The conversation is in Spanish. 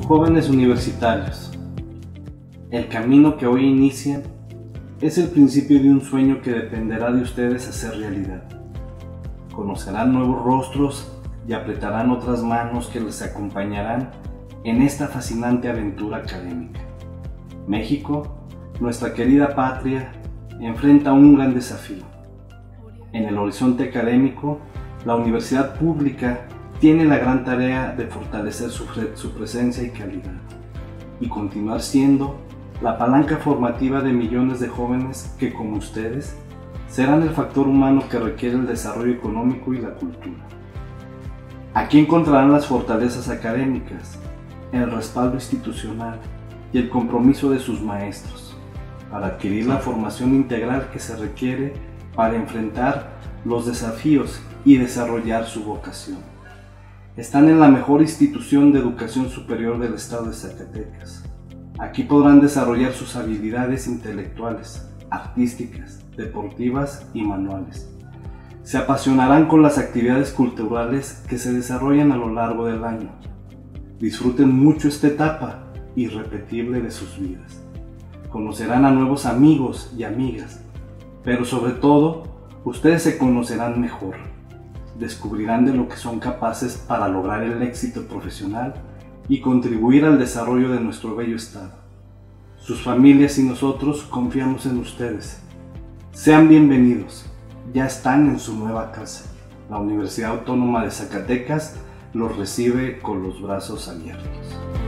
Jóvenes universitarios, el camino que hoy inician es el principio de un sueño que dependerá de ustedes hacer realidad. Conocerán nuevos rostros y apretarán otras manos que les acompañarán en esta fascinante aventura académica. México, nuestra querida patria, enfrenta un gran desafío. En el horizonte académico, la universidad pública tiene la gran tarea de fortalecer su presencia y calidad, y continuar siendo la palanca formativa de millones de jóvenes que, como ustedes, serán el factor humano que requiere el desarrollo económico y la cultura. Aquí encontrarán las fortalezas académicas, el respaldo institucional y el compromiso de sus maestros, para adquirir la formación integral que se requiere para enfrentar los desafíos y desarrollar su vocación. Están en la mejor institución de educación superior del estado de Zacatecas. Aquí podrán desarrollar sus habilidades intelectuales, artísticas, deportivas y manuales. Se apasionarán con las actividades culturales que se desarrollan a lo largo del año. Disfruten mucho esta etapa irrepetible de sus vidas. Conocerán a nuevos amigos y amigas, pero sobre todo, ustedes se conocerán mejor. Descubrirán de lo que son capaces para lograr el éxito profesional y contribuir al desarrollo de nuestro bello estado. Sus familias y nosotros confiamos en ustedes. Sean bienvenidos, ya están en su nueva casa. La Universidad Autónoma de Zacatecas los recibe con los brazos abiertos.